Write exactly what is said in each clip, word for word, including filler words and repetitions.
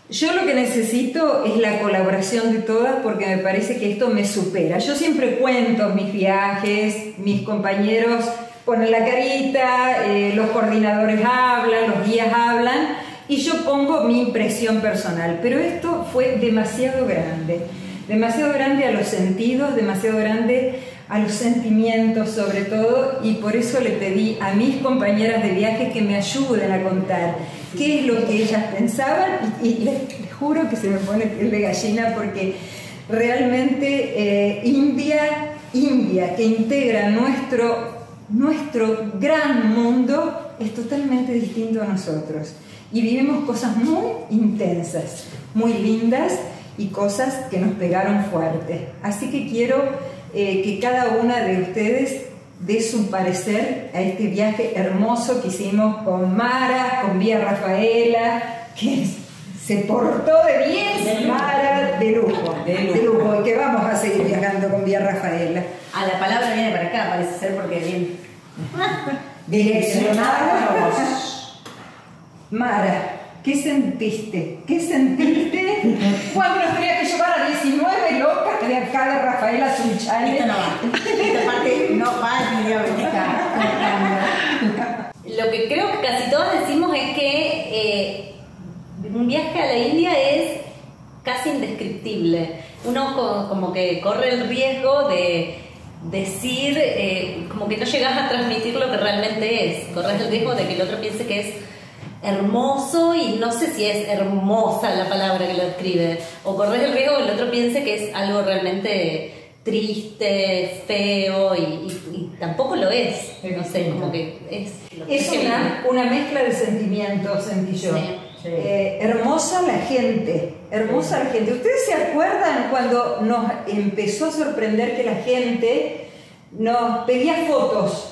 Yo lo que necesito es la colaboración de todas porque me parece que esto me supera. Yo siempre cuento mis viajes, mis compañeros ponen la carita, eh, los coordinadores hablan, los guías hablan y yo pongo mi impresión personal. Pero esto fue demasiado grande, demasiado grande a los sentidos, demasiado grande a los sentimientos sobre todo, y por eso le pedí a mis compañeras de viaje que me ayuden a contar qué es lo que ellas pensaban, y, y les, les juro que se me pone piel de gallina porque realmente eh, India, India, que integra nuestro, nuestro gran mundo, es totalmente distinto a nosotros y vivimos cosas muy intensas, muy lindas y cosas que nos pegaron fuerte. Así que quiero Eh, que cada una de ustedes dé su parecer a este viaje hermoso que hicimos con Mara, con Vía Rafaela, que se portó de diez, Mara, de lujo, de lujo, de lujo, y que vamos a seguir viajando con Vía Rafaela. Ah, la palabra viene para acá, parece ser, porque bien. Direccionados. Mara, ¿qué sentiste? ¿Qué sentiste cuando nos tenías que llevar a diecinueve locas de acá de Rafaela Sunchales? Esto no va. Esta parte no va definitivamente. Lo que creo que casi todos decimos es que eh, un viaje a la India es casi indescriptible. Uno como que corre el riesgo de decir, eh, como que no llegas a transmitir lo que realmente es. Corres el riesgo de que el otro piense que es hermoso y no sé si es hermosa la palabra que lo describe, o corres el riesgo que el otro piense que es algo realmente triste, feo y, y, y tampoco lo es, no sé, como que es es una, una mezcla de sentimientos, sentí yo. Sí, sí. Eh, hermosa la gente, hermosa sí. la gente. ¿Ustedes se acuerdan cuando nos empezó a sorprender que la gente nos pedía fotos?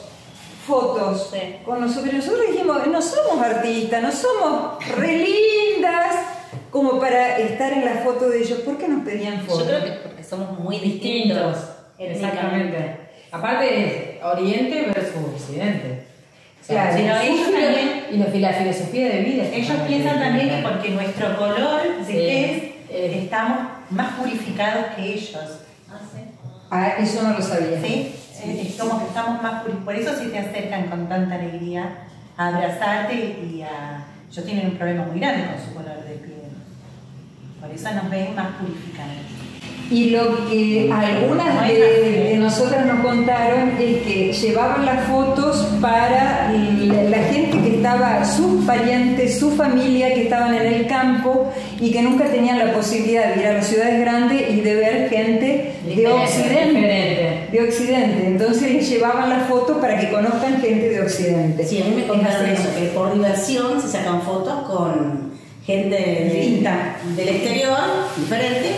Fotos sí. con nosotros. Nosotros dijimos, no somos artistas, no somos re lindas como para estar en la foto de ellos. ¿Por qué nos pedían fotos? Yo creo que porque somos muy distintos. Exactamente. Aparte es Oriente versus Occidente. O sea, claro, sino ellos también, y la filosofía de vida. Ellos piensan también que porque nuestro color de sí. tez eh, estamos más purificados que ellos. Ah, sí. Ah, eso no lo sabía. ¿Sí? Sí, es como que estamos más purificados. Por eso sí te acercan con tanta alegría a abrazarte y a... Ellos tienen un problema muy grande con su color de piel. Por eso nos ven más purificados. Y lo que algunas de, de nosotras nos contaron es que llevaban las fotos para la, la gente que estaba, sus parientes, su familia que estaban en el campo y que nunca tenían la posibilidad de ir a las ciudades grandes y de ver gente de Occidente. De Occidente. Entonces les llevaban la foto para que conozcan gente de Occidente. Sí, a mí me contaron eso, que por diversión se sacan fotos con gente de, del exterior, diferente.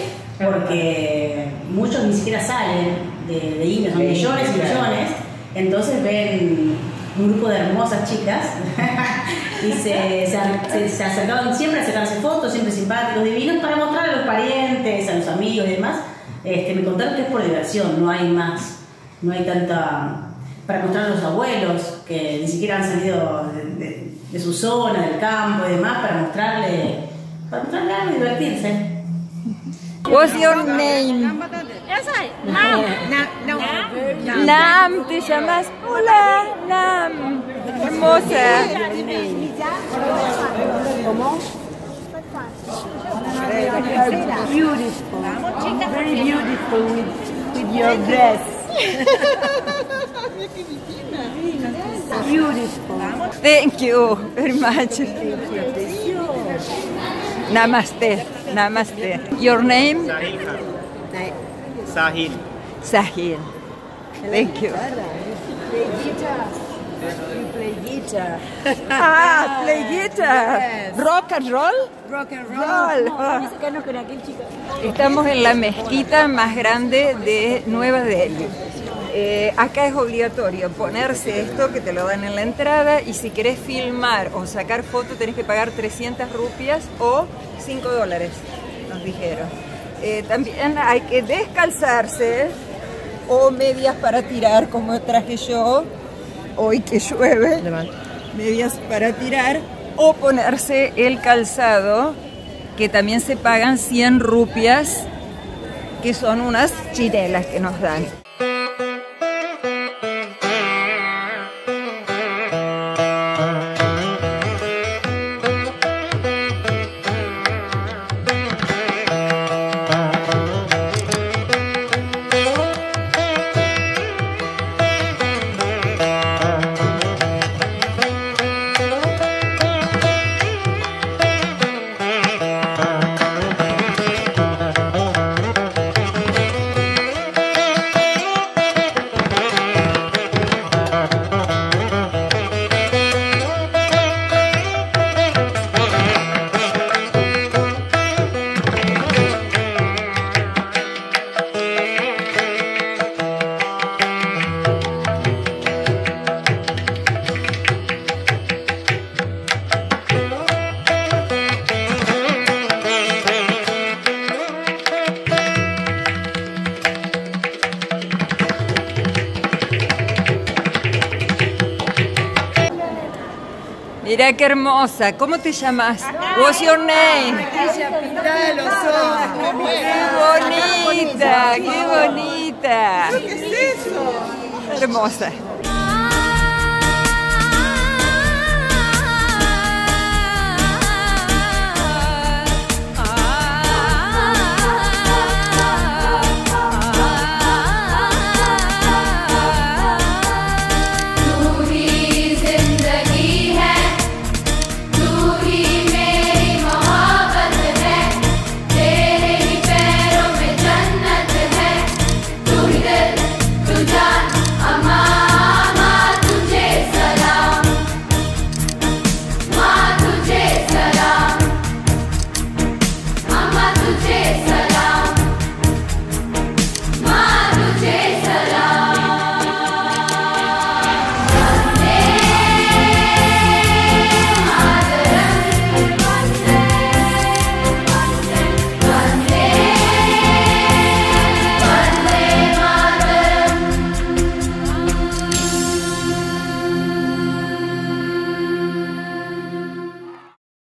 Porque muchos ni siquiera salen de, de India, son millones y millones, entonces ven un grupo de hermosas chicas y se, se, se acercaban siempre a sacarse fotos, siempre simpáticos, divinos, para mostrar a los parientes, a los amigos y demás. Este, me contaron que es por diversión, no hay más, no hay tanta... para mostrar a los abuelos que ni siquiera han salido de, de, de su zona, del campo y demás, para mostrarle, para mostrarle algo y divertirse. What's your name? Nam. Nam. Nam, ¿te llamas? Hola, Nam. Hermosa. ¿Cómo? Beautiful. Very beautiful with, with your dress. Beautiful. Thank you very much. Namaste. Namaste. Your name? Sahil. Sahil. Thank you. Play guitar. You play guitar. Ah, play guitar. Yes. Rock and roll. Rock and roll. roll. Vamos a sacarnos con aquel chico. Estamos en la mezquita más grande de Nueva Delhi. Eh, acá es obligatorio ponerse esto que te lo dan en la entrada, y si querés filmar o sacar foto tenés que pagar trescientas rupias o cinco dólares, nos dijeron. Eh, también hay que descalzarse o medias para tirar, como traje yo hoy que llueve, medias para tirar, o ponerse el calzado que también se pagan cien rupias, que son unas chinelas que nos dan. Mira qué hermosa. ¿Cómo te llamas? What's your name? Pintada los ojos. ¡Qué bonita! ¡Qué bonita! ¿Qué es eso? Hermosa.